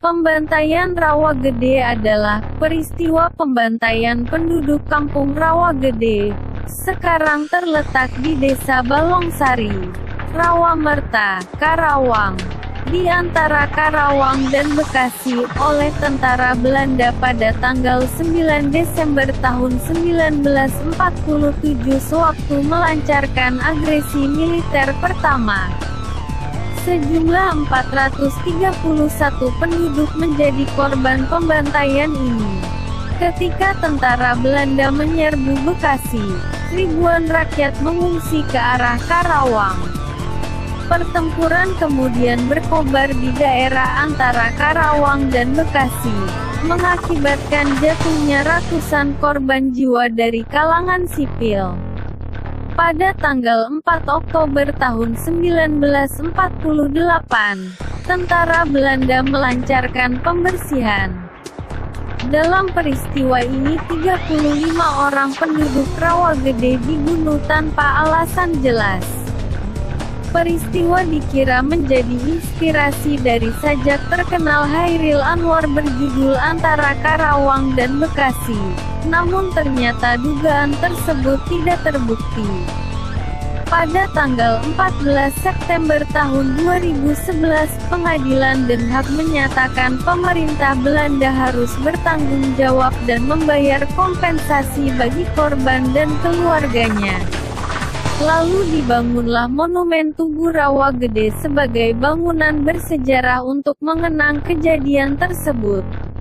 Pembantaian Rawagede adalah peristiwa pembantaian penduduk kampung Rawagede, sekarang terletak di Desa Balongsari, Rawamerta, Karawang, di antara Karawang dan Bekasi, oleh tentara Belanda pada tanggal 9 Desember tahun 1947 sewaktu melancarkan agresi militer pertama. Sejumlah 431 penduduk menjadi korban pembantaian ini. Ketika tentara Belanda menyerbu Bekasi, ribuan rakyat mengungsi ke arah Karawang. Pertempuran kemudian berkobar di daerah antara Karawang dan Bekasi, mengakibatkan jatuhnya ratusan korban jiwa dari kalangan sipil. Pada tanggal 4 Oktober tahun 1948, tentara Belanda melancarkan pembersihan. Dalam peristiwa ini 35 orang penduduk Rawagede dibunuh tanpa alasan jelas. Peristiwa dikira menjadi inspirasi dari sajak terkenal Chairil Anwar berjudul Antara Karawang dan Bekasi, namun ternyata dugaan tersebut tidak terbukti. Pada tanggal 14 September tahun 2011, Pengadilan Den Haag menyatakan pemerintah Belanda harus bertanggung jawab dan membayar kompensasi bagi korban dan keluarganya. Lalu dibangunlah Monumen Tugu Rawagede sebagai bangunan bersejarah untuk mengenang kejadian tersebut.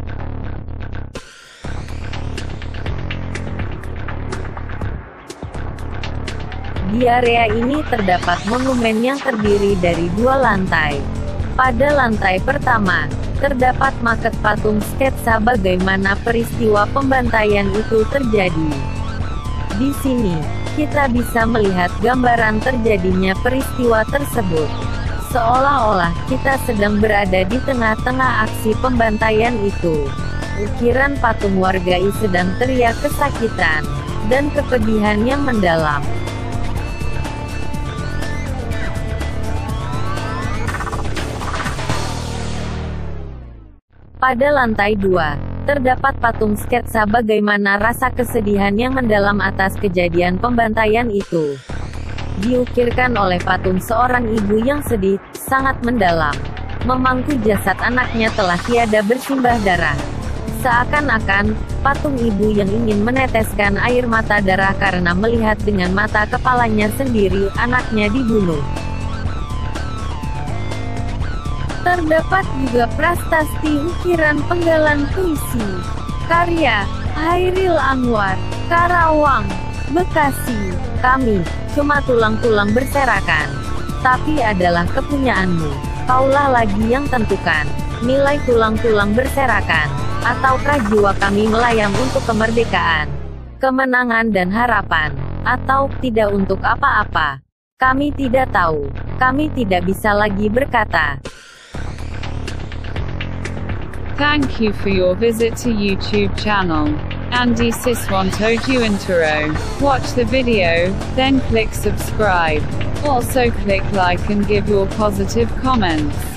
Di area ini terdapat monumen yang terdiri dari 2 lantai. Pada lantai pertama, terdapat maket patung sketsa bagaimana peristiwa pembantaian itu terjadi. Di sini, kita bisa melihat gambaran terjadinya peristiwa tersebut. Seolah-olah kita sedang berada di tengah-tengah aksi pembantaian itu. Ukiran patung warga sedang teriak kesakitan dan kepedihan yang mendalam. Pada lantai 2, terdapat patung sketsa bagaimana rasa kesedihan yang mendalam atas kejadian pembantaian itu. Diukirkan oleh patung seorang ibu yang sedih, sangat mendalam, memangku jasad anaknya telah tiada bersimbah darah. Seakan-akan, patung ibu yang ingin meneteskan air mata darah karena melihat dengan mata kepalanya sendiri, anaknya dibunuh. Terdapat juga prasasti ukiran penggalan puisi, karya Chairil Anwar, Karawang, Bekasi. Kami, cuma tulang-tulang berserakan, tapi adalah kepunyaanmu. Kaulah lagi yang tentukan, nilai tulang-tulang berserakan, ataukah jiwa kami melayang untuk kemerdekaan, kemenangan dan harapan, atau tidak untuk apa-apa. Kami tidak tahu, kami tidak bisa lagi berkata. Thank you for your visit to YouTube channel. Andy Siswanto Intro. Watch the video, then click subscribe. Also click like and give your positive comments.